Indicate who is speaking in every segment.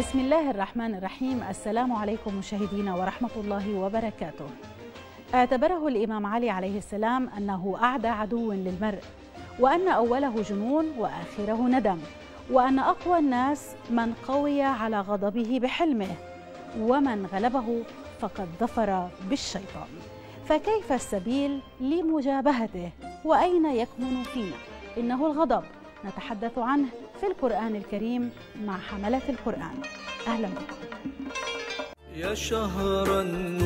Speaker 1: بسم الله الرحمن الرحيم. السلام عليكم مشاهدينا ورحمة الله وبركاته. اعتبره الإمام علي عليه السلام أنه أعدى عدو للمرء، وأن أوله جنون وآخره ندم، وأن أقوى الناس من قوي على غضبه بحلمه، ومن غلبه فقد ظفر بالشيطان. فكيف السبيل لمجابهته؟ وأين يكمن فينا؟ إنه الغضب، نتحدث عنه في القرآن الكريم مع حملة القرآن. أهلا بكم.
Speaker 2: يا شهر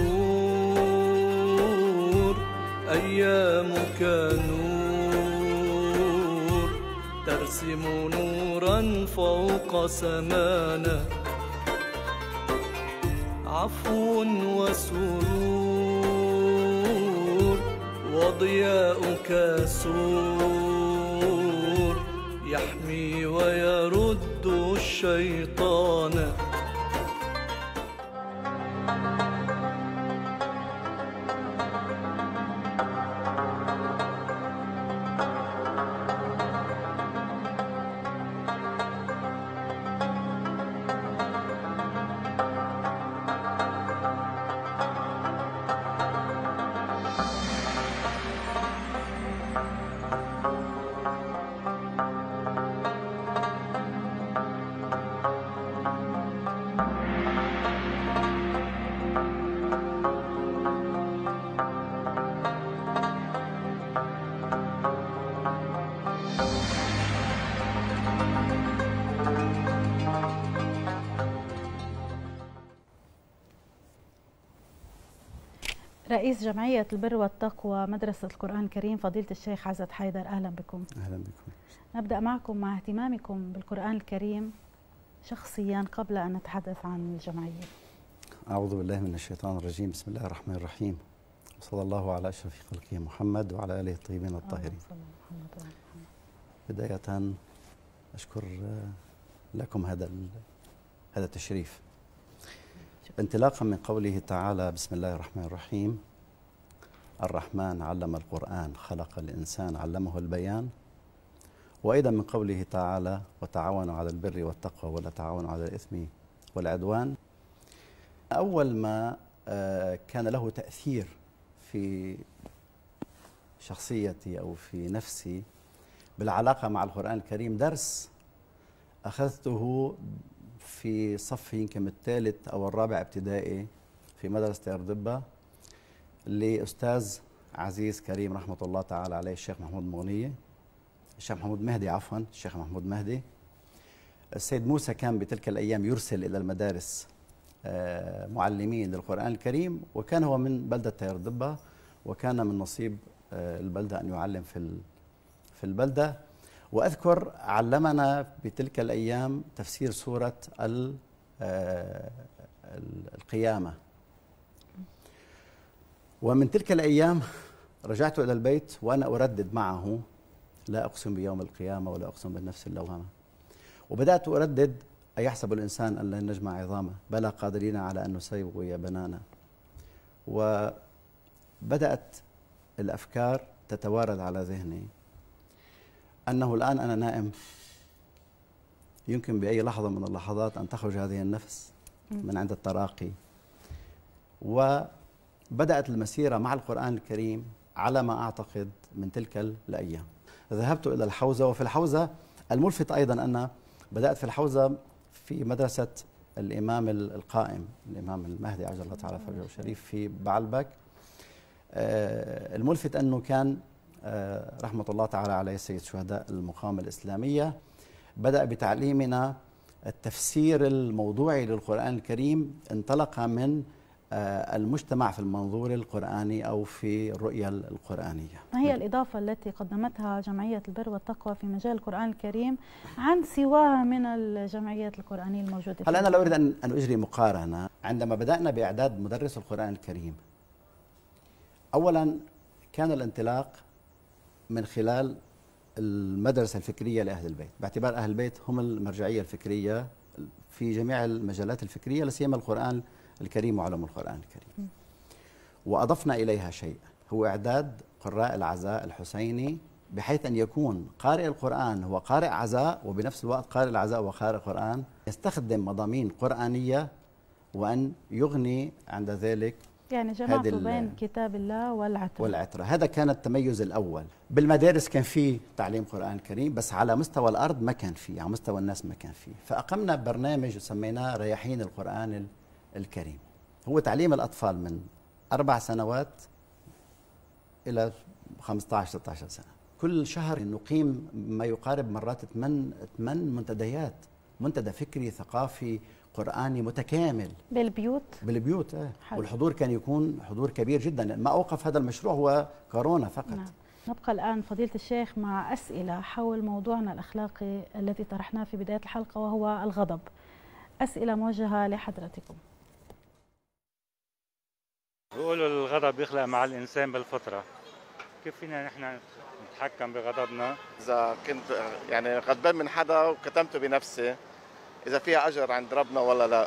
Speaker 2: النور أيامك نور، ترسم نورا فوق سمانا، عفو وسرور وضياؤك سور، يحمي ويرد الشيطان.
Speaker 1: رئيس جمعية البر والتقوى مدرسة القرآن الكريم فضيلة الشيخ عزت حيدر، أهلا بكم.
Speaker 3: أهلا بكم.
Speaker 1: نبدأ معكم مع اهتمامكم بالقرآن الكريم شخصيا قبل أن نتحدث عن الجمعية.
Speaker 3: أعوذ بالله من الشيطان الرجيم. بسم الله الرحمن الرحيم، وصلى الله على أشرف خلقه محمد وعلى آله الطيبين الطاهرين. بداية أشكر لكم هذا التشريف، انطلاقا من قوله تعالى: بسم الله الرحمن الرحيم، الرحمن علم القرآن خلق الإنسان علمه البيان. وأيضا من قوله تعالى: وتعاونوا على البر والتقوى ولا تعاونوا على الإثم والعدوان. أول ما كان له تأثير في شخصيتي أو في نفسي بالعلاقة مع القرآن الكريم درس أخذته في صف يمكن الثالث أو الرابع ابتدائي في مدرسة أردبة لأستاذ عزيز كريم رحمة الله تعالى عليه، الشيخ محمود مغنية، الشيخ محمود مهدي عفوا، الشيخ محمود مهدي. السيد موسى كان بتلك الأيام يرسل إلى المدارس معلمين للقرآن الكريم، وكان هو من بلدة أردبة، وكان من نصيب البلدة أن يعلم في البلدة. وأذكر علمنا بتلك الأيام تفسير سورة القيامة. ومن تلك الأيام رجعت إلى البيت وأنا أردد معه: لا أقسم بيوم القيامة ولا أقسم بالنفس اللوامة. وبدأت أردد: أيحسب الإنسان أن لن نجمع عظامه بلى قادرين على أن نسوي بنانه. وبدأت الأفكار تتوارد على ذهني أنه الآن أنا نائم، يمكن بأي لحظة من اللحظات أن تخرج هذه النفس من عند التراقي. وبدأت المسيرة مع القرآن الكريم على ما أعتقد من تلك الأيام. ذهبت إلى الحوزة، وفي الحوزة الملفت أيضا أن بدأت في الحوزة في مدرسة الإمام القائم الإمام المهدي عجل الله تعالى فرجه الشريف في بعلبك. الملفت أنه كان رحمة الله تعالى عليه سيد شهداء المقاومة الإسلامية بدأ بتعليمنا التفسير الموضوعي للقرآن الكريم، انطلق من المجتمع في المنظور القرآني أو في الرؤية القرآنية.
Speaker 1: ما هي الإضافة التي قدمتها جمعية البر والتقوى في مجال القرآن الكريم عن سواها من الجمعيات القرآنية الموجودة؟
Speaker 3: هلا أنا لو أريد أن أجري مقارنة. عندما بدأنا بإعداد مدرس القرآن الكريم، أولا كان الانطلاق من خلال المدرسة الفكرية لأهل البيت، باعتبار أهل البيت هم المرجعية الفكرية في جميع المجالات الفكرية، لا سيما القرآن الكريم وعلوم القرآن الكريم. وأضفنا إليها شيء، هو إعداد قراء العزاء الحسيني بحيث أن يكون قارئ القرآن هو قارئ عزاء، وبنفس الوقت قارئ العزاء وقارئ القرآن، يستخدم مضامين قرآنية، وأن يغني عند ذلك
Speaker 1: يعني جمعته بين كتاب الله
Speaker 3: والعترة. هذا كان التميز الأول. بالمدارس كان في تعليم قرآن كريم، بس على مستوى الأرض ما كان فيه، على مستوى الناس ما كان فيه. فأقمنا برنامج سميناه رياحين القرآن الكريم. هو تعليم الأطفال من 4 سنوات إلى 15-16 سنة. كل شهر نقيم ما يقارب مرات 8 منتديات، منتدى فكري ثقافي قرآني متكامل بالبيوت. والحضور كان يكون حضور كبير جدا. ما أوقف هذا المشروع هو كورونا فقط.
Speaker 1: نعم. نبقى الآن فضيلة الشيخ مع أسئلة حول موضوعنا الأخلاقي الذي طرحناه في بداية الحلقة، وهو الغضب. أسئلة موجهة لحضرتكم.
Speaker 4: بيقولوا الغضب يخلق مع الإنسان بالفطرة، كيف فينا نحن نتحكم بغضبنا؟
Speaker 5: إذا كنت يعني غضبان من حدا وكتمته بنفسي، إذا فيها أجر عند ربنا ولا لا؟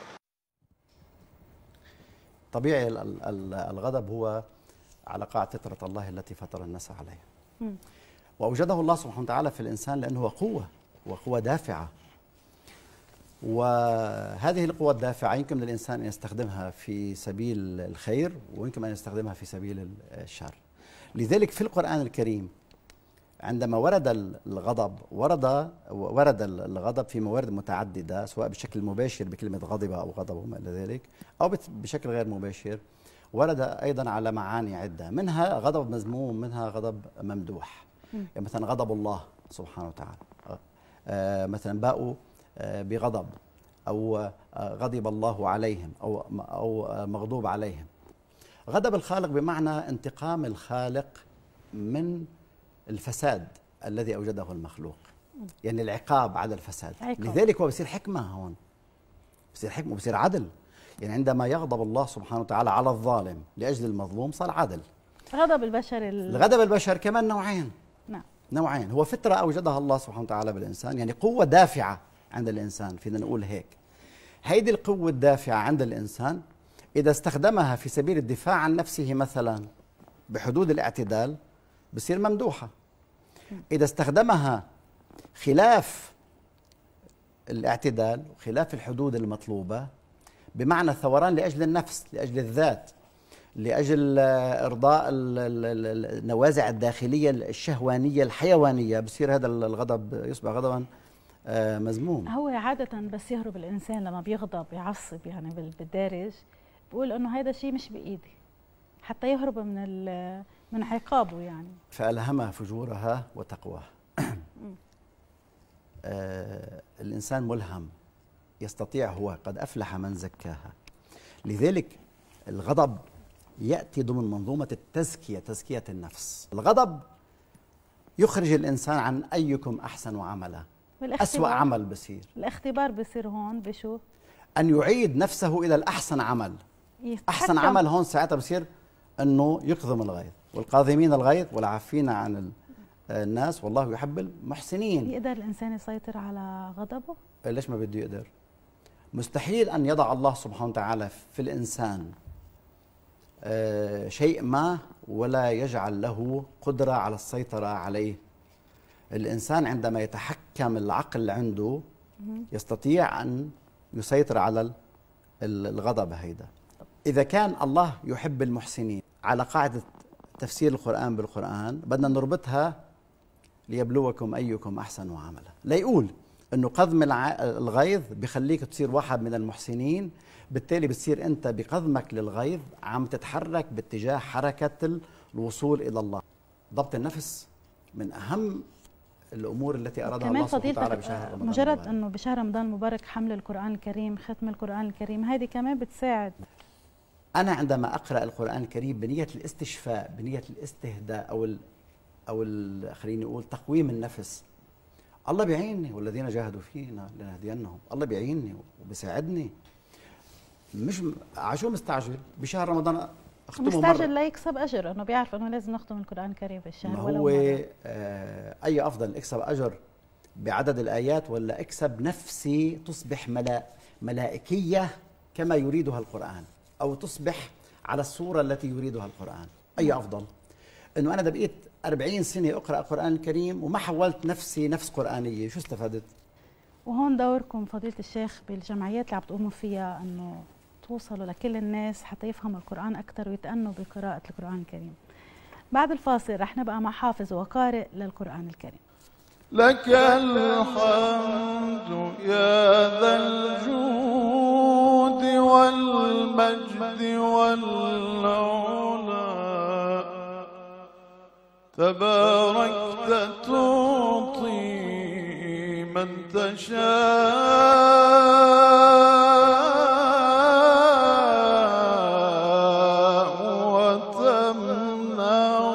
Speaker 3: طبيعي الغضب هو على قاع فطرة الله التي فطر الناس عليها. وأوجده الله سبحانه وتعالى في الإنسان لأنه هو قوة، وقوة دافعة. وهذه القوة الدافعة يمكن للإنسان أن يستخدمها في سبيل الخير، ويمكن أن يستخدمها في سبيل الشر. لذلك في القرآن الكريم عندما ورد الغضب ورد الغضب في موارد متعددة، سواء بشكل مباشر بكلمة غضب أو غضب وما إلى ذلك، أو بشكل غير مباشر. ورد أيضا على معاني عدة، منها غضب مذموم، منها غضب ممدوح. يعني مثلا غضب الله سبحانه وتعالى، مثلا باءوا بغضب، أو غضب الله عليهم، أو مغضوب عليهم. غضب الخالق بمعنى انتقام الخالق من الفساد الذي أوجده المخلوق، يعني العقاب على الفساد. لذلك هو بصير حكمة هون، بصير حكمة وبصير عدل. يعني عندما يغضب الله سبحانه وتعالى على الظالم لأجل المظلوم صار عدل.
Speaker 1: غضب البشر
Speaker 3: الغضب البشر كمان نوعين.
Speaker 1: نعم.
Speaker 3: نوعين. هو فطرة أوجدها الله سبحانه وتعالى بالإنسان، يعني قوة دافعة عند الإنسان، فينا نقول هيك. هيدي القوة الدافعة عند الإنسان إذا استخدمها في سبيل الدفاع عن نفسه مثلا بحدود الاعتدال بصير ممدوحة. إذا استخدمها خلاف الاعتدال وخلاف الحدود المطلوبة، بمعنى الثوران لأجل النفس، لأجل الذات، لأجل إرضاء النوازع الداخلية الشهوانية الحيوانية، بصير هذا الغضب يصبح غضبا مذموم.
Speaker 1: هو عادة بس يهرب الإنسان لما بيغضب يعصب، يعني بالدارج بقول إنه هذا شيء مش بإيدي، حتى يهرب من عقابه يعني.
Speaker 3: فألهمها فجورها وتقواها. الإنسان ملهم، يستطيع، هو قد أفلح من زكاها. لذلك الغضب يأتي ضمن منظومة التزكية، تزكية النفس. الغضب يخرج الإنسان عن أيكم أحسن عملا، أسوأ عمل بصير.
Speaker 1: الاختبار بصير هون بشو؟
Speaker 3: أن يعيد نفسه إلى الأحسن عمل. أحسن عمل هون ساعتها بصير أنه يكظم الغيظ، والقاظمين الغيظ والعافين عن الناس والله يحب المحسنين.
Speaker 1: يقدر الإنسان يسيطر على غضبه؟
Speaker 3: ليش ما بده يقدر؟ مستحيل أن يضع الله سبحانه وتعالى في الإنسان شيء ما ولا يجعل له قدرة على السيطرة عليه. الإنسان عندما يتحكم العقل عنده يستطيع أن يسيطر على الغضب هيدا. إذا كان الله يحب المحسنين، على قاعدة تفسير القرآن بالقرآن بدنا نربطها ليبلوكم أيكم أحسن عملا. لا يقول أنه قضم الغيظ بخليك تصير واحد من المحسنين، بالتالي بتصير أنت بقضمك للغيظ عم تتحرك باتجاه حركة الوصول إلى الله. ضبط النفس من أهم الأمور التي أرادها الله سبحانه وتعالى بشهر رمضان.
Speaker 1: مجرد أنه بشهر رمضان المبارك حمل القرآن الكريم، ختم القرآن الكريم، هذه كمان بتساعد.
Speaker 3: أنا عندما أقرأ القرآن الكريم بنية الاستشفاء، بنية الاستهداء، أو خليني أقول تقويم النفس، الله بيعيني، والذين جاهدوا فينا لنهدينهم. الله بيعيني وبيساعدني. مش عشو مستعجل بشهر رمضان أختمه
Speaker 1: مستعجل
Speaker 3: مرة.
Speaker 1: لا يكسب أجر، أنه بيعرف أنه لازم نختم القرآن الكريم بالشهر.
Speaker 3: هو أي أفضل اكسب أجر بعدد الآيات ولا اكسب نفسي تصبح ملائكية كما يريدها القرآن، أو تصبح على الصورة التي يريدها القرآن؟ أي أفضل؟ أنه أنا إذا بقيت 40 سنة أقرأ القرآن الكريم وما حولت نفسي نفس قرآنية، شو استفدت؟
Speaker 1: وهون دوركم فضيلة الشيخ بالجمعيات اللي عم تقوموا فيها أنه توصلوا لكل الناس حتى يفهموا القرآن أكثر ويتأنوا بقراءة القرآن الكريم. بعد الفاصل رح نبقى مع حافظ وقارئ للقرآن الكريم.
Speaker 2: لك الحمد يا ذا الجود والمجد والعلا، تباركت تعطي من تشاء وتمنع.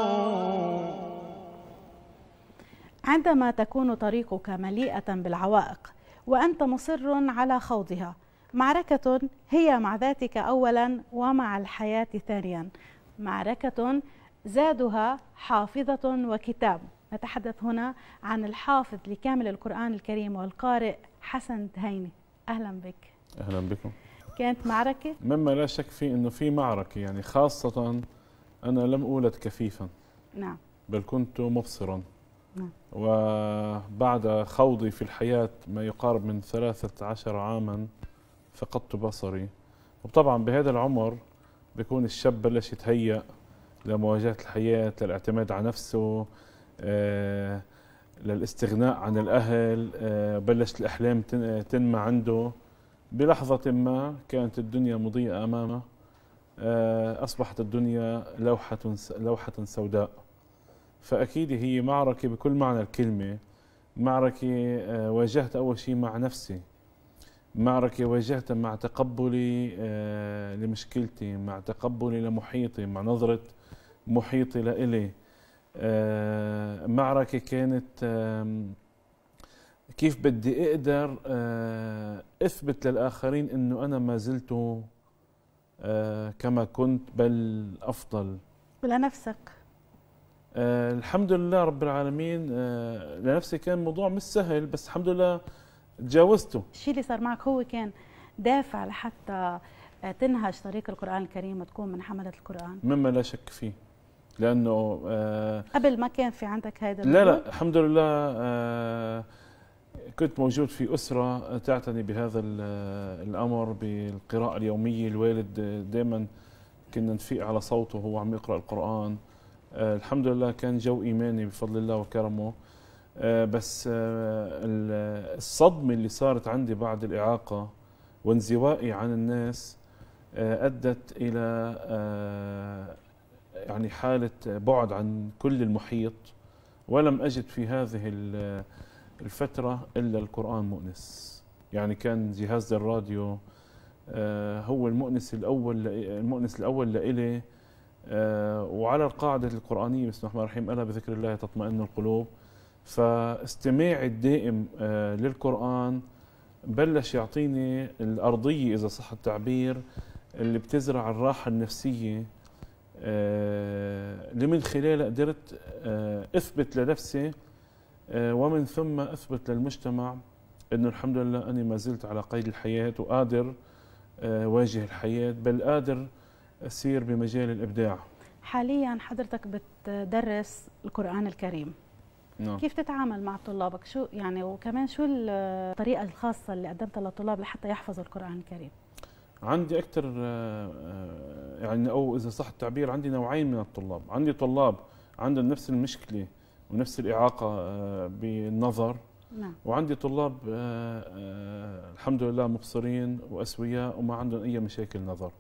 Speaker 1: عندما تكون طريقك مليئة بالعوائق وأنت مصر على خوضها، معركة هي مع ذاتك أولا ومع الحياة ثانيا، معركة زادها حافظة وكتاب. نتحدث هنا عن الحافظ لكامل القرآن الكريم والقارئ حسن تهيني. أهلا بك.
Speaker 6: أهلا بكم.
Speaker 1: كانت معركة؟
Speaker 6: مما لا شك فيه أنه في معركة، يعني خاصة أنا لم أولد كفيفا.
Speaker 1: نعم.
Speaker 6: بل كنت مبصرا.
Speaker 1: نعم.
Speaker 6: وبعد خوضي في الحياة ما يقارب من 13 عاما فقدت بصري. وطبعا بهذا العمر بيكون الشاب بلش يتهيأ لمواجهة الحياة، للاعتماد على نفسه، للاستغناء عن الأهل، بلشت الأحلام تنمى عنده. بلحظة ما كانت الدنيا مضيئة أمامه، أصبحت الدنيا لوحة سوداء. فأكيد هي معركة بكل معنى الكلمة، معركة واجهت أول شيء مع نفسي، معركة واجهتها مع تقبلي لمشكلتي، مع تقبلي لمحيطي، مع نظرة محيطي لإلي. معركة كانت كيف بدي أقدر أثبت للآخرين أنه أنا ما زلت كما كنت بل أفضل.
Speaker 1: ولنفسك؟
Speaker 6: الحمد لله رب العالمين. لنفسي كان موضوع مش سهل، بس الحمد لله تجاوزته.
Speaker 1: الشيء اللي صار معك هو كان دافع لحتى تنهج طريق القرآن الكريم وتكون من حملة القرآن؟
Speaker 6: مما لا شك فيه، لأنه
Speaker 1: قبل ما كان في عندك هذا
Speaker 6: لا لا الحمد لله. كنت موجود في أسرة تعتني بهذا الأمر بالقراءة اليومية. الوالد دائما كنا نفيق على صوته وهو عم يقرأ القرآن. الحمد لله كان جو إيماني بفضل الله وكرمه. بس الصدمة اللي صارت عندي بعد الإعاقة وانزوائي عن الناس أدت إلى يعني حالة بعد عن كل المحيط، ولم أجد في هذه الفترة إلا القرآن مؤنس. يعني كان جهاز الراديو هو المؤنس الأول لإلي. وعلى القاعدة القرآنية بسم الله الرحمن الرحيم ألا بذكر الله تطمئن القلوب. فاستماعي الدائم للقرآن بلش يعطيني الأرضية إذا صح التعبير اللي بتزرع الراحة النفسية، اللي من خلالها قدرت أثبت لنفسي ومن ثم أثبت للمجتمع أنه الحمد لله أني ما زلت على قيد الحياة وقادر واجه الحياة، بل قادر أسير بمجال الإبداع.
Speaker 1: حاليا حضرتك بتدرس القرآن الكريم.
Speaker 6: نعم.
Speaker 1: كيف تتعامل مع طلابك؟ شو يعني، وكمان شو الطريقة الخاصة اللي قدمتها للطلاب لحتى يحفظوا القرآن الكريم؟
Speaker 6: عندي أكثر يعني، أو إذا صح التعبير، عندي نوعين من الطلاب. عندي طلاب عندهم نفس المشكلة ونفس الإعاقة بالنظر.
Speaker 1: نعم.
Speaker 6: وعندي طلاب الحمد لله مبصرين وأسوياء وما عندهم أي مشاكل نظر.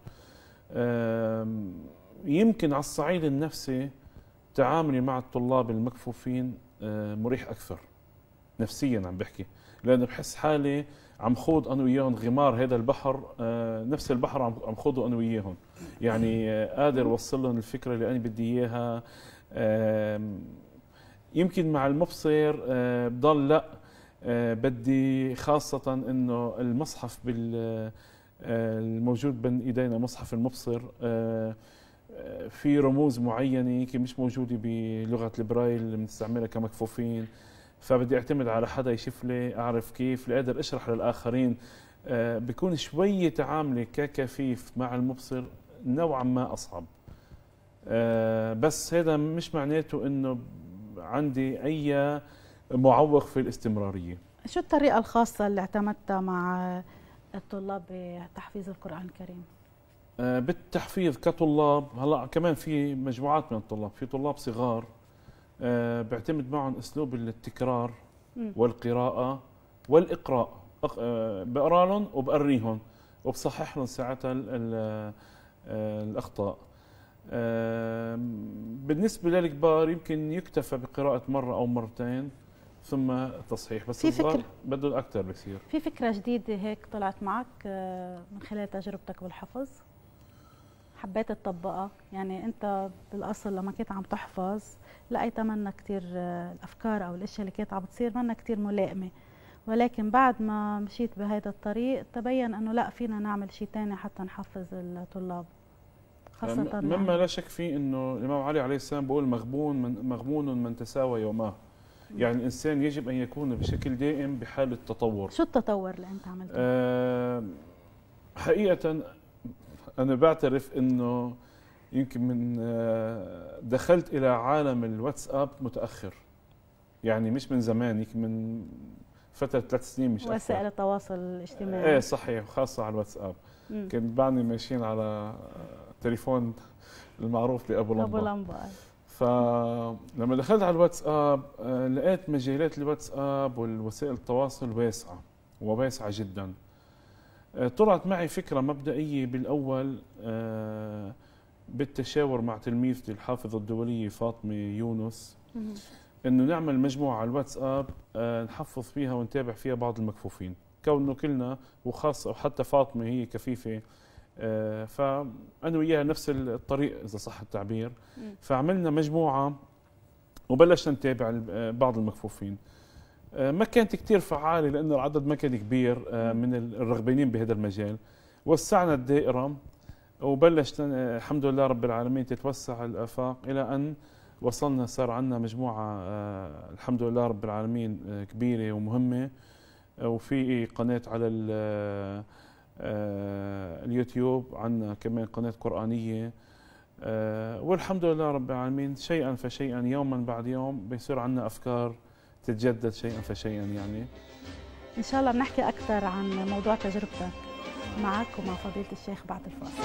Speaker 6: يمكن على الصعيد النفسي تعاملي مع الطلاب المكفوفين مريح أكثر نفسيا، عم بحكي، لأنه بحس حالي عم خوض أنا وياهم غمار هذا البحر، نفس البحر عم خوضه أنا وياهم. يعني قادر أوصل لهم الفكرة اللي أنا بدي إياها. يمكن مع المبصر بضل لا، بدي خاصة إنه المصحف الموجود بين إيدينا، مصحف المبصر، في رموز معينة يمكن مش موجودة بلغة البرايل اللي بنستعملها كمكفوفين، فبدي اعتمد على حدا يشوف لي اعرف كيف لاقدر اشرح للاخرين. بكون شوية تعاملي ككفيف مع المبصر نوعا ما اصعب. بس هذا مش معناته انه عندي اي معوق في الاستمراريه.
Speaker 1: شو الطريقة الخاصة اللي اعتمدتها مع الطلاب بتحفيظ القرآن الكريم؟
Speaker 6: بالتحفيظ كطلاب، هلا كمان في مجموعات من الطلاب، في طلاب صغار بعتمد معهم اسلوب التكرار والقراءة والإقراء. بقرا لهم وبقريهم وبصحح لهم ساعتها الأخطاء. بالنسبة للكبار يمكن يكتفى بقراءة مرة أو مرتين ثم تصحيح، بس الصغار بدهم أكثر بكثير.
Speaker 1: في فكرة جديدة هيك طلعت معك من خلال تجربتك بالحفظ حبيت تطبقها؟ يعني أنت بالأصل لما كنت عم تحفظ لقيت منا كتير الأفكار أو الأشياء اللي كانت عم بتصير منا كتير ملائمة، ولكن بعد ما مشيت بهذا الطريق تبين أنه لا، فينا نعمل شيء تاني حتى نحفظ الطلاب خاصة.
Speaker 6: مما لا شك فيه أنه الإمام علي عليه السلام بيقول مغبون من تساوى يوماه. يعني الإنسان يجب أن يكون بشكل دائم بحالة تطور.
Speaker 1: شو التطور اللي أنت عملته؟
Speaker 6: حقيقة أنا بعترف أنه يمكن من دخلت إلى عالم الواتساب متأخر، يعني مش من زمان، يمكن من فترة 3 سنين مش أكثر.
Speaker 1: وسائل التواصل الاجتماعي.
Speaker 6: إيه صحيح، خاصة على الواتساب. كنت بعدني ماشيين على تليفون المعروف بأبو لمبة. فلما دخلت على الواتساب لقيت مجالات الواتساب والوسائل التواصل واسعة جدا. طلعت معي فكرة مبدئية بالأول بالتشاور مع تلميذتي الحافظة الدولية فاطمة يونس إنه نعمل مجموعة على الواتساب نحفظ فيها ونتابع فيها بعض المكفوفين، كونه كلنا وخاصة وحتى فاطمة هي كفيفة، فأنا وياها نفس الطريق إذا صح التعبير. فعملنا مجموعة وبلشنا نتابع بعض المكفوفين. ما كانت كتير فعالة لأنه العدد ما كان كبير من الرغبانين بهذا المجال. وسعنا الدائرة وبلشت الحمد لله رب العالمين تتوسع الآفاق إلى أن وصلنا، صار عندنا مجموعة الحمد لله رب العالمين كبيرة ومهمة، وفي قناة على اليوتيوب، عندنا كمان قناة قرآنية، والحمد لله رب العالمين شيئا فشيئا يوما بعد يوم بيصير عندنا أفكار تتجدد شيئا فشيئا. يعني
Speaker 1: إن شاء الله بنحكي أكثر عن موضوع تجربتك معك ومع فضيلة الشيخ بعد الفاصل.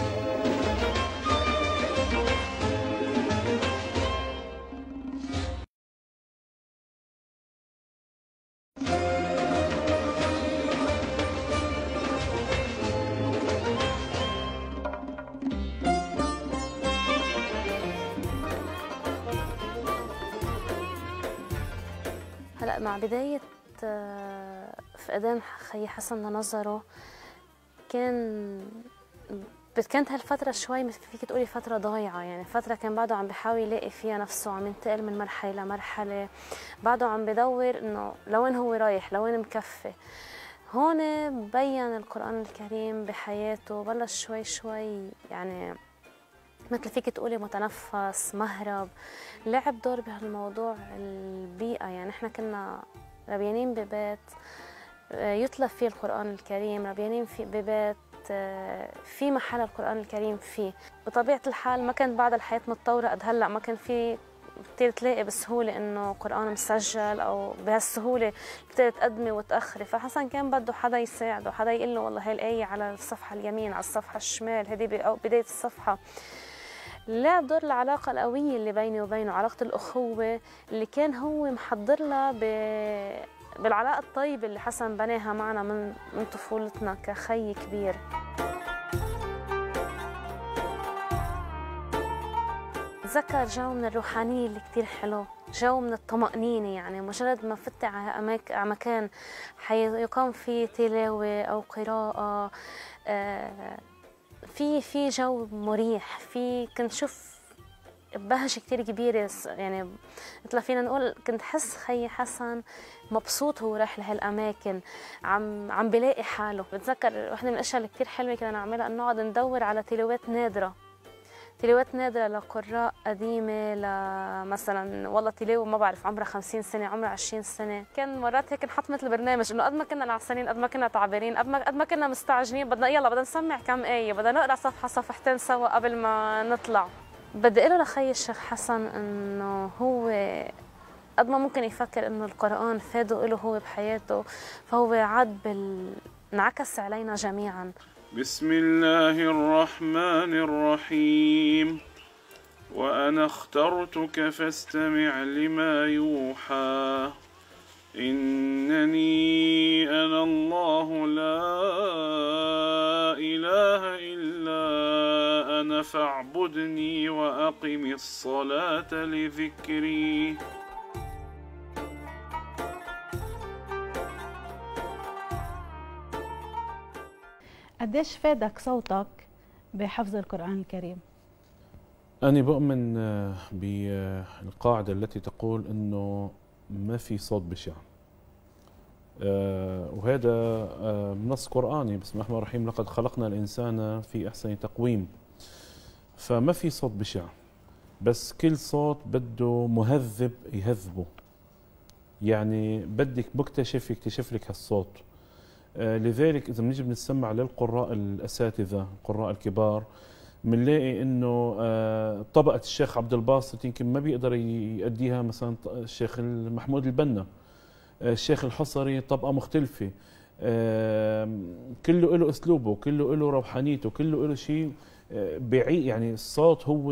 Speaker 7: هلا مع بداية فقدان خي حسن لنظره كانت هالفترة شوي فيك تقولي فترة ضايعة، يعني فترة كان بعده عم بيحاول يلاقي فيها نفسه، عم ينتقل من مرحلة لمرحلة، بعده عم بدور انه لوين هو رايح، لوين مكفي. هون بين القرآن الكريم بحياته، بلش شوي شوي يعني مثل فيك تقولي متنفس، مهرب، لعب دور بهالموضوع البيئة. يعني احنا كنا ربيانين ببيت يتلى فيه القرآن الكريم، ربيانين ببيت في محل القرآن الكريم فيه. بطبيعة الحال ما كانت بعد الحياة متطورة قد هلا، ما كان في كثير تلاقي بسهولة انه قرآن مسجل او بهالسهولة بتقدري تقدمي وتأخري. فحسن كان بده حدا يساعده، حدا يقول له والله هاي الآية على الصفحة اليمين، على الصفحة الشمال، هذه بداية الصفحة. لعب دور العلاقة القوية اللي بيني وبينه، علاقة الأخوة اللي كان هو محضر لها بالعلاقة الطيبة اللي حسن بناها معنا من طفولتنا كخي كبير. بتذكر جو من الروحانية اللي كتير حلو، جو من الطمأنينة، يعني مجرد ما فتي على مكان حيقام فيه تلاوة أو قراءة، في جو مريح، كنت شوف بهجة كتير كبيرة. يعني مثل فينا نقول كنت حس خي حسن مبسوط هو رايح لهالأماكن، عم بلاقي حاله. بتذكر واحدة من الأشياء اللي كتير حلوة كنا نعملها أن نقعد ندور على تلاوات نادرة لقراء قديمة، مثلا والله تلاوة ما بعرف عمرها 50 سنة، عمرها 20 سنة. كان مرات هيك نحط مثل برنامج انه قد ما كنا نعسانين، قد ما كنا تعبانين، قد ما كنا مستعجلين، بدنا نسمع كم آية، بدنا نقرا صفحة صفحتين سوا قبل ما نطلع. بدي اقول لخي الشيخ حسن انه هو قد ما ممكن يفكر انه القرآن فاده له هو بحياته، فهو عاد انعكس علينا جميعا.
Speaker 6: بسم الله الرحمن الرحيم. وأنا اخترتك فاستمع لما يوحى إنني أنا الله لا إله إلا أنا فاعبدني وأقم الصلاة لذكري.
Speaker 1: قديش فادك صوتك بحفظ القرآن الكريم؟
Speaker 6: أنا بؤمن بالقاعدة التي تقول أنه ما في صوت بشع، وهذا نص قرآني. بسم الله الرحمن الرحيم لقد خلقنا الإنسان في أحسن تقويم. فما في صوت بشع، بس كل صوت بده مهذب يهذبه، يعني بدك مكتشف يكتشف لك هالصوت. لذلك إذا بنيجي بنسمع للقراء الأساتذة القراء الكبار بنلاقي انه طبقه الشيخ عبد الباسط يمكن ما بيقدر يؤديها مثلا الشيخ محمود البنا، الشيخ الحصري طبقه مختلفه، كله له اسلوبه، كله له روحانيته، كله له شيء بيعي. يعني الصوت هو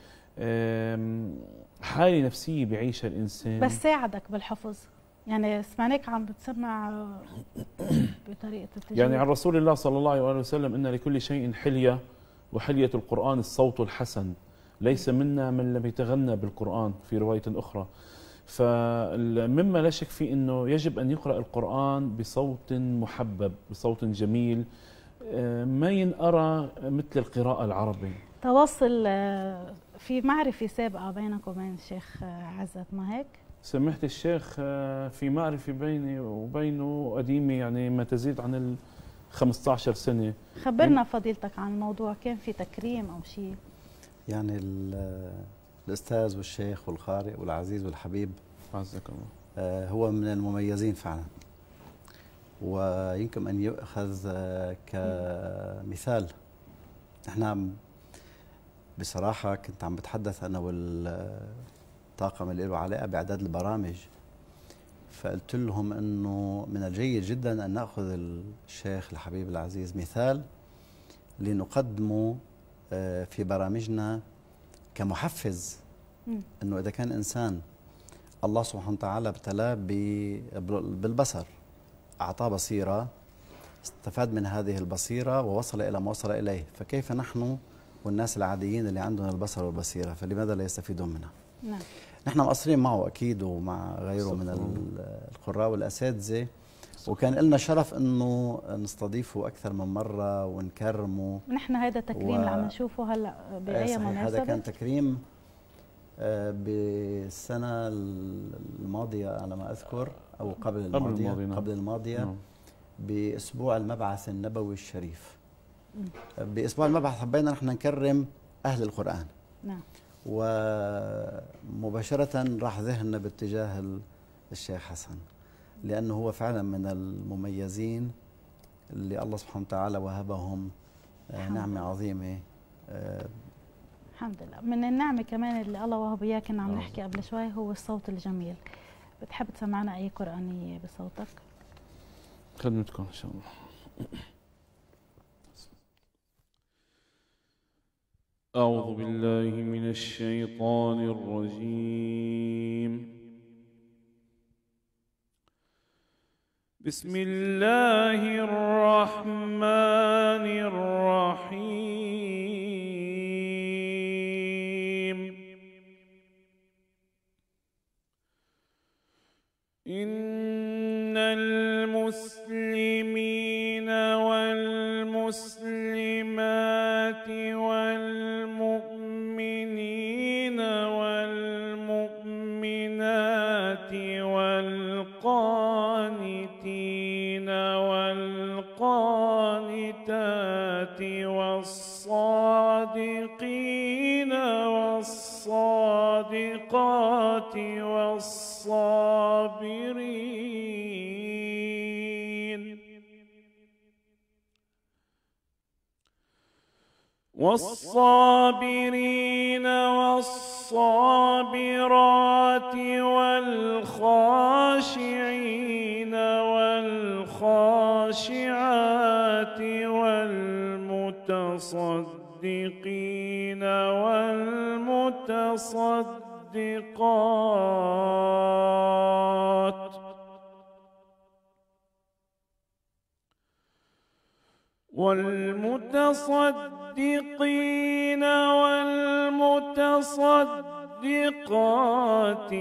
Speaker 6: حاله نفسيه بيعيشها الانسان.
Speaker 1: بس ساعدك بالحفظ، يعني سمعناك عم بتسمع بطريقه التجويد.
Speaker 6: يعني عن رسول الله صلى الله عليه وسلم ان لكل شيء حليه وحلية القرآن الصوت الحسن، ليس منا من لم يتغنى بالقرآن في رواية أخرى. فمما لا شك في أنه يجب أن يقرأ القرآن بصوت محبب، بصوت جميل، ما ينقرأ مثل القراءة العربي.
Speaker 1: تواصل في معرفة سابقة بينك وبين الشيخ عزت، ما هيك؟
Speaker 6: سمحت الشيخ في معرفة بيني وبينه قديمة، يعني ما تزيد عن 15 سنة.
Speaker 1: خبرنا فضيلتك عن الموضوع، كان في تكريم أو شيء؟
Speaker 3: يعني الأستاذ والشيخ والقارئ والعزيز والحبيب
Speaker 6: عزك الله
Speaker 3: هو من المميزين فعلا، ويمكن أن يؤخذ كمثال. احنا بصراحة كنت عم بتحدث أنا والطاقم اللي له علاقة بإعداد البرامج، فقلت لهم أنه من الجيد جدا أن نأخذ الشيخ الحبيب العزيز مثال لنقدمه في برامجنا كمحفز. أنه إذا كان إنسان الله سبحانه وتعالى ابتلاه بالبصر، أعطاه بصيرة، استفاد من هذه البصيرة ووصل إلى ما وصل إليه، فكيف نحن والناس العاديين اللي عندنا البصر والبصيرة فلماذا لا يستفيدون منها؟
Speaker 1: نعم.
Speaker 3: نحن مقصرين معه أكيد ومع غيره من القراء والأساتذة، وكان لنا شرف أنه نستضيفه أكثر من مرة ونكرمه.
Speaker 1: نحن هذا تكريم اللي عم نشوفه هلا بأي مناسبة؟
Speaker 3: هذا كان تكريم بالسنة الماضية على ما أذكر، أو قبل الماضية بأسبوع المبعث النبوي الشريف. بأسبوع المبعث حبينا نحن نكرم أهل القرآن.
Speaker 1: نعم.
Speaker 3: ومباشرة راح ذهننا باتجاه الشيخ حسن، لأنه هو فعلا من المميزين اللي الله سبحانه وتعالى وهبهم نعمة عظيمة.
Speaker 1: الحمد لله. من النعمة كمان اللي الله وهب إياه كنا عم نحكي قبل شوي هو الصوت الجميل. بتحب تسمعنا أي قرآنية بصوتك؟
Speaker 6: خدمتكم إن شاء الله. أعوذ بالله من الشيطان الرجيم. بسم الله الرحمن الرحيم. إن المسلمين والمسلمات والمؤمنين والمؤمنات والقانتين والقانتات والصادقين والصادقات والصابرين والصابرين والصابرات والخاشعين والخاشعات والمتصدقين والمتصدقات والمتصدقين والمتصدقات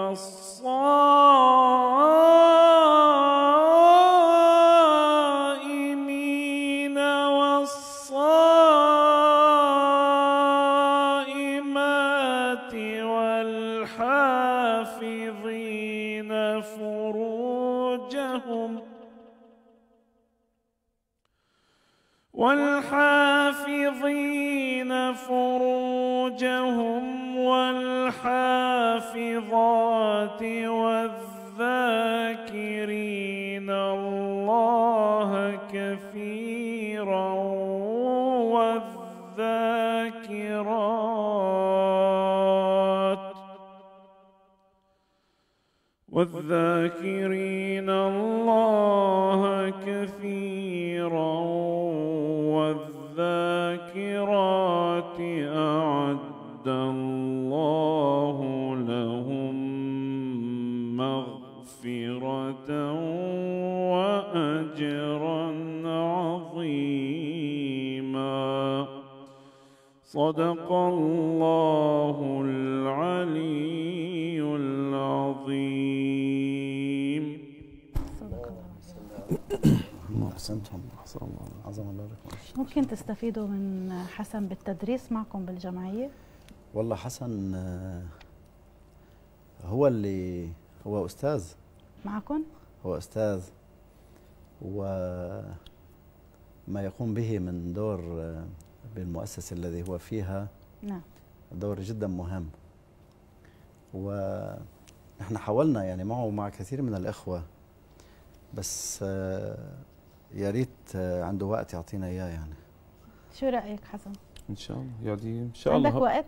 Speaker 6: والصائمين والصائمات والحافظين فروجهم والحافظات والذاكرين الله كثيرا والذاكرين الله كثيرا والذاكرات أعد الله لهم مغفرة وأجرا عظيما. صدق الله العلي العظيم.
Speaker 1: صدق
Speaker 3: الله. أحسنتم. أحسن الله. عظم الله لكم.
Speaker 1: ممكن تستفيدوا من حسن بالتدريس معكم بالجمعية؟
Speaker 3: والله حسن هو أستاذ
Speaker 1: معكم؟
Speaker 3: هو أستاذ، وما يقوم به من دور بالمؤسسة الذي هو فيها
Speaker 1: نعم
Speaker 3: دور جدا مهم. ونحن حاولنا يعني معه ومع كثير من الإخوة، بس يا ريت عنده وقت يعطينا إياه. يعني
Speaker 1: شو رأيك حسن؟
Speaker 6: إن شاء الله يعني إن شاء الله.
Speaker 1: عندك وقت؟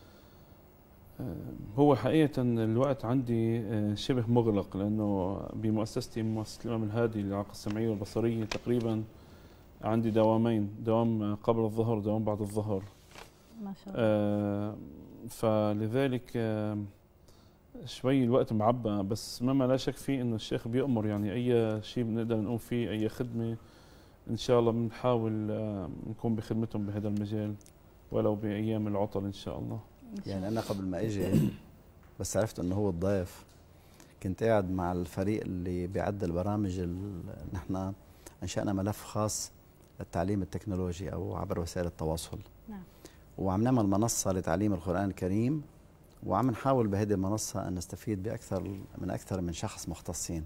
Speaker 6: هو حقيقة الوقت عندي شبه مغلق، لأنه بمؤسستي مؤسسة الإمام الهادي للإعاقة السمعية والبصرية تقريبا عندي دوامين، دوام قبل الظهر ودوام بعد الظهر.
Speaker 1: ما شاء الله.
Speaker 6: فلذلك شوي الوقت معبى، بس مما لا شك فيه إنه الشيخ بيأمر يعني أي شيء بنقدر نقوم فيه، أي خدمة إن شاء الله بنحاول نكون بخدمتهم بهذا المجال ولو بأيام العطل إن شاء الله.
Speaker 3: يعني أنا قبل ما أجي بس عرفت إنه هو الضيف، كنت قاعد مع الفريق اللي بيعد البرامج. نحن أنشأنا ملف خاص للتعليم التكنولوجي أو عبر وسائل التواصل.
Speaker 1: نعم.
Speaker 3: وعم نعمل منصة لتعليم القرآن الكريم، وعم نحاول بهذه المنصة أن نستفيد بأكثر من شخص مختصين.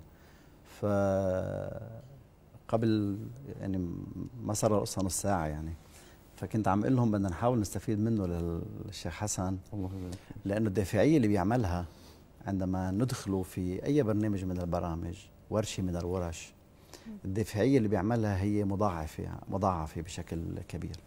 Speaker 3: فقبل يعني ما صار القصة نص ساعة يعني، فكنت عم اقول لهم بدنا نحاول نستفيد منه للشيخ حسن، لأنه الدافعية اللي بيعملها عندما ندخله في أي برنامج من البرامج، ورشة من الورش، الدافعية اللي بيعملها هي مضاعفة بشكل كبير.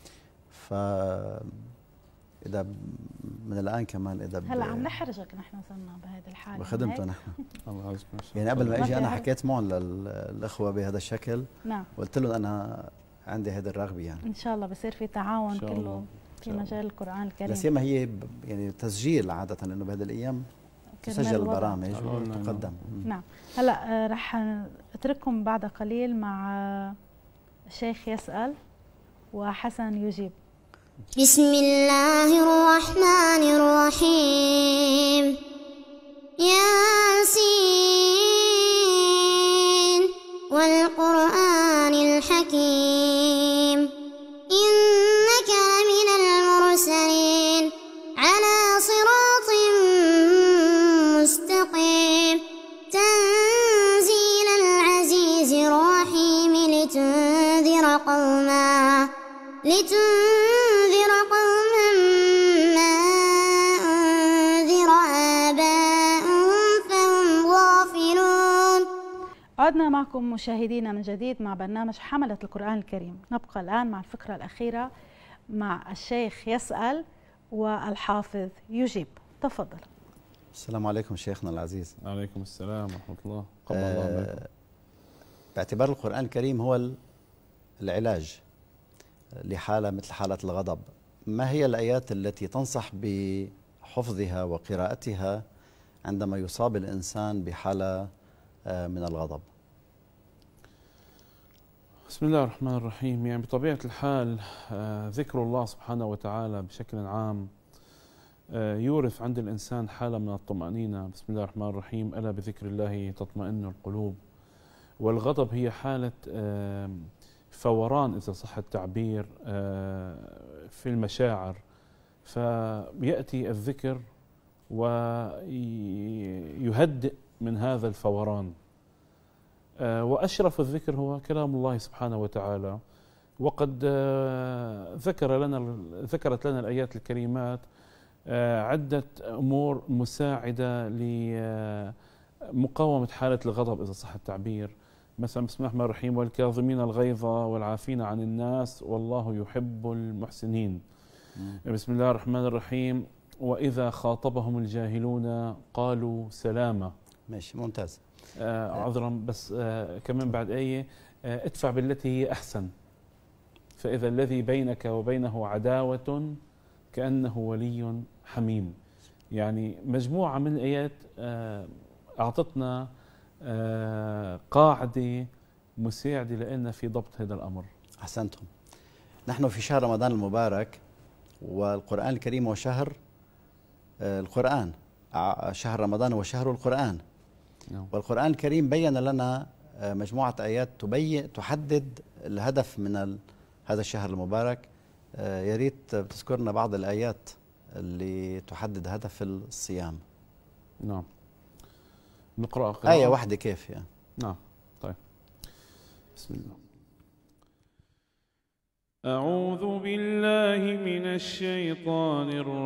Speaker 3: إذا من الآن كمان إذا
Speaker 1: هلا عم نحرجك نحن صرنا بهذه الحالة
Speaker 3: بخدمته نحن.
Speaker 6: الله يعزكم.
Speaker 3: يعني قبل ما اجي انا حكيت معهم للاخوه بهذا الشكل.
Speaker 1: نعم.
Speaker 3: قلت لهم انا عندي هذه الرغبه يعني.
Speaker 1: ان شاء الله بصير في تعاون كله في مجال القرآن الكريم.
Speaker 3: لا سيما هي يعني تسجيل عادة، انه بهذه الايام تسجل البرامج وتقدم.
Speaker 1: نعم. هلا رح اترككم بعد قليل مع الشيخ يسأل وحسن يجيب.
Speaker 8: بسم الله الرحمن الرحيم. ياسين والقرآن الحكيم إنك من المرسلين على صراط مستقيم تنزيل العزيز الرحيم لتنذر قوما ما أنذر آباؤهم فهم غافلون.
Speaker 1: عدنا معكم مشاهدينا من جديد مع برنامج حملة القرآن الكريم. نبقى الآن مع الفقرة الأخيرة مع الشيخ يسأل والحافظ يجيب. تفضل.
Speaker 3: السلام عليكم شيخنا العزيز.
Speaker 6: عليكم السلام ورحمة الله. قبل الله عليكم.
Speaker 3: باعتبار القرآن الكريم هو العلاج لحالة مثل حالة الغضب، ما هي الآيات التي تنصح بحفظها وقراءتها عندما يصاب الإنسان بحالة من الغضب؟
Speaker 6: بسم الله الرحمن الرحيم. يعني بطبيعة الحال ذكر الله سبحانه وتعالى بشكل عام يورث عند الإنسان حالة من الطمأنينة. بسم الله الرحمن الرحيم. ألا بذكر الله تطمئن القلوب. والغضب هي حالة فوران إذا صح التعبير في المشاعر، فيأتي الذكر ويهدئ من هذا الفوران. وأشرف الذكر هو كلام الله سبحانه وتعالى. وقد ذكرت لنا الآيات الكريمات عدة أمور مساعدة لمقاومة حالة الغضب إذا صح التعبير. مثلا بسم الله الرحمن الرحيم: والكاظمين الغيظ والعافين عن الناس والله يحب المحسنين. بسم الله الرحمن الرحيم: وإذا خاطبهم الجاهلون قالوا سلاما.
Speaker 3: ماشي، ممتاز.
Speaker 6: عذرا بس كمان بعد آية: ادفع بالتي هي أحسن فإذا الذي بينك وبينه عداوة كأنه ولي حميم. يعني مجموعة من الآيات أعطتنا قاعدة مساعدة لنا في ضبط هذا الأمر.
Speaker 3: أحسنتم. نحن في شهر رمضان المبارك، والقرآن الكريم هو شهر القرآن. شهر رمضان هو شهر القرآن. والقرآن الكريم بين لنا مجموعة آيات تحدد الهدف من هذا الشهر المبارك. يا ريت تذكرنا بعض الآيات اللي تحدد هدف الصيام.
Speaker 6: نعم، نقرأ قراءة.
Speaker 3: آية واحدة كيف يعني؟
Speaker 6: نعم، طيب. بسم الله. أعوذ بالله من الشيطان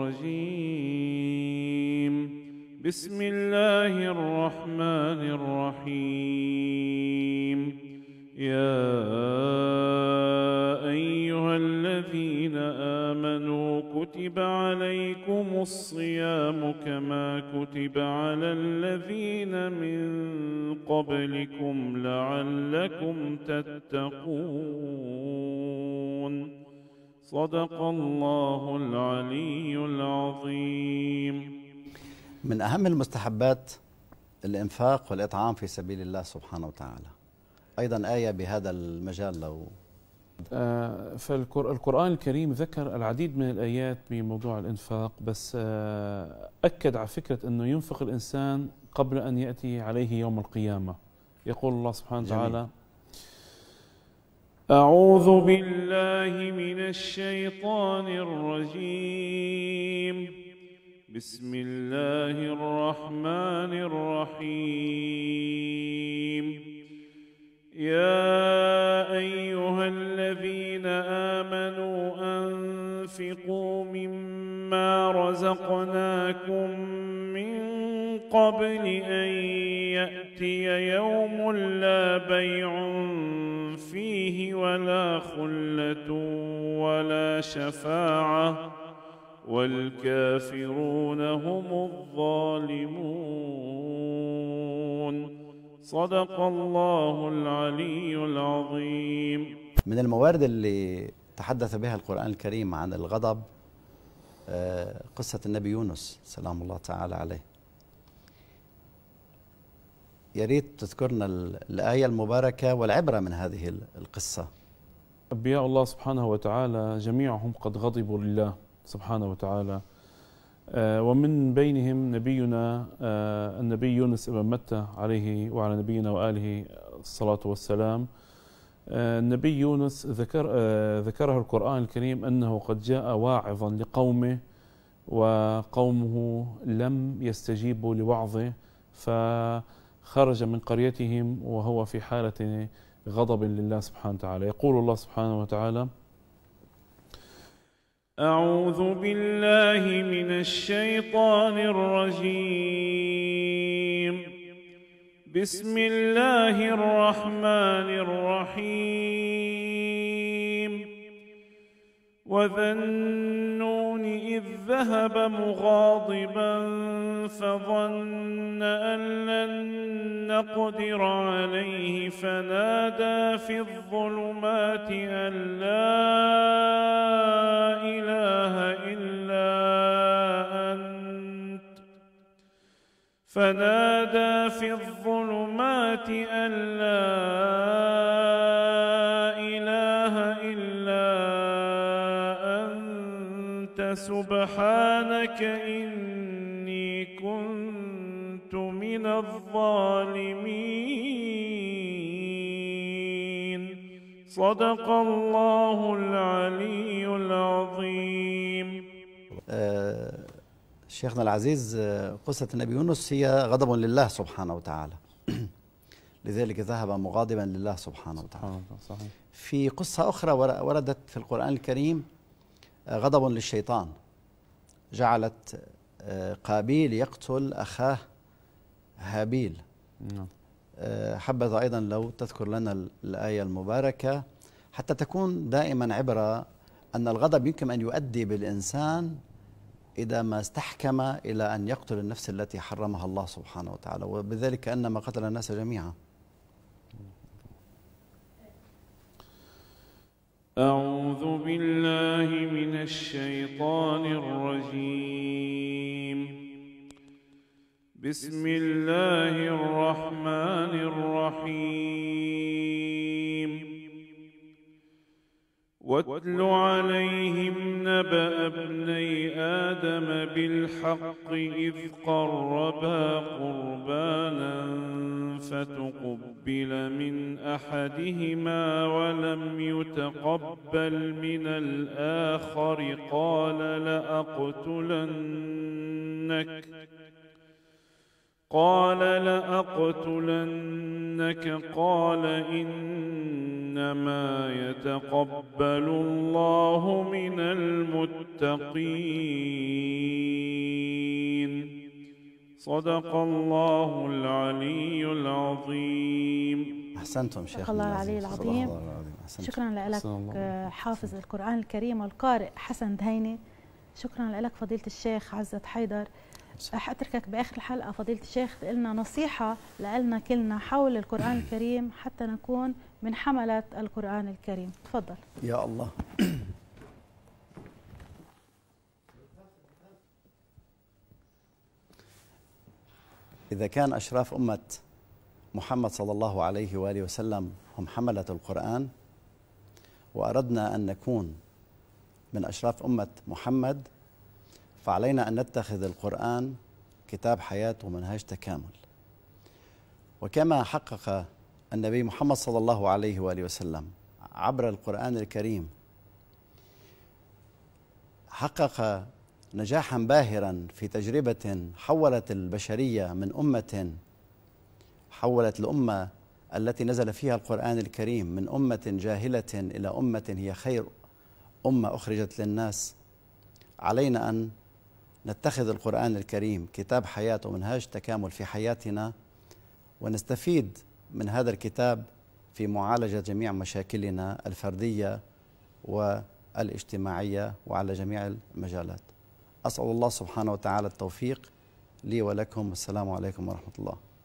Speaker 6: الرجيم. بسم الله الرحمن الرحيم. يا أيها الذين آمنوا كتب عليكم الصيام كما كتب على الذين من قبلكم لعلكم تتقون. صدق الله العلي العظيم.
Speaker 3: من أهم المستحبات الإنفاق والإطعام في سبيل الله سبحانه وتعالى. أيضا آية بهذا المجال لو
Speaker 6: فالقرآن الكريم ذكر العديد من الآيات بموضوع الإنفاق، بس أكد على فكرة أنه ينفق الإنسان قبل أن يأتي عليه يوم القيامة. يقول الله سبحانه وتعالى: أعوذ بالله من الشيطان الرجيم. بسم الله الرحمن الرحيم. يا أيها الذين آمنوا أنفقوا مما رزقناكم من قبل أن يأتي يوم لا بيع فيه ولا خلة ولا شفاعة والكافرون هم الظالمون. صدق الله العلي العظيم.
Speaker 3: من الموارد اللي تحدث بها القرآن الكريم عن الغضب قصة النبي يونس سلام الله تعالى عليه. يا ريت تذكرنا الآية المباركة والعبرة من هذه القصة.
Speaker 6: أنبياء الله سبحانه وتعالى جميعهم قد غضبوا لله سبحانه وتعالى، ومن بينهم نبينا النبي يونس بن متى عليه وعلى نبينا وآله الصلاة والسلام. النبي يونس ذكره القرآن الكريم أنه قد جاء واعظا لقومه وقومه لم يستجيبوا لوعظه، فخرج من قريتهم وهو في حالة غضب لله سبحانه وتعالى. يقول الله سبحانه وتعالى: أعوذ بالله من الشيطان الرجيم. بسم الله الرحمن الرحيم. وذا النون إذ ذهب مغاضبا فظن أن لن نقدر عليه فنادى في الظلمات أن لا إله إلا أنت سبحانك إني كنت من الظالمين. صدق الله العلي العظيم.
Speaker 3: شيخنا العزيز، قصة النبي يونس هي غضب لله سبحانه وتعالى لذلك ذهب مغاضبا لله سبحانه وتعالى.
Speaker 9: صحيح.
Speaker 3: في قصة أخرى وردت في القرآن الكريم غضب للشيطان، جعلت قابيل يقتل أخاه هابيل. حبذا أيضا لو تذكر لنا الآية المباركة حتى تكون دائما عبرة أن الغضب يمكن أن يؤدي بالإنسان إذا ما استحكم إلى أن يقتل النفس التي حرمها الله سبحانه وتعالى، وبذلك كأنما قتل الناس جميعا.
Speaker 6: أعوذ بالله من الشيطان الرجيم. بسم الله الرحمن الرحيم. واتل عليهم نبأ ابني آدم بالحق إذ قربا قربانا فتقبل من أحدهما ولم يتقبل من الآخر قال لأقتلنك قال إنما يتقبل الله من المتقين. صدق الله العلي العظيم.
Speaker 3: أحسنتم شيخنا
Speaker 1: الله العلي العظيم. شكرا لك حافظ القرآن الكريم والقارئ حسن دهيني. شكرا لك فضيلة الشيخ عزت حيدر. حأتركك بآخر الحلقة فضيلة الشيخ لنا نصيحة لنا كلنا حول القرآن الكريم حتى نكون من حملة القرآن الكريم. تفضل.
Speaker 3: يا الله. إذا كان أشراف أمة محمد صلى الله عليه وآله وسلم هم حملة القرآن، وأردنا أن نكون من أشراف أمة محمد، فعلينا أن نتخذ القرآن كتاب حياة ومنهاج تكامل. وكما حقق النبي محمد صلى الله عليه وآله وسلم عبر القرآن الكريم، حقق نجاحا باهرا في تجربة حولت البشرية من أمة، حولت الأمة التي نزل فيها القرآن الكريم من أمة جاهلة إلى أمة هي خير أمة أخرجت للناس. علينا أن نتخذ القرآن الكريم كتاب حياة ومنهاج تكامل في حياتنا، ونستفيد من هذا الكتاب في معالجة جميع مشاكلنا الفردية والاجتماعية وعلى جميع المجالات. أسأل الله سبحانه وتعالى التوفيق لي ولكم. السلام عليكم ورحمة الله.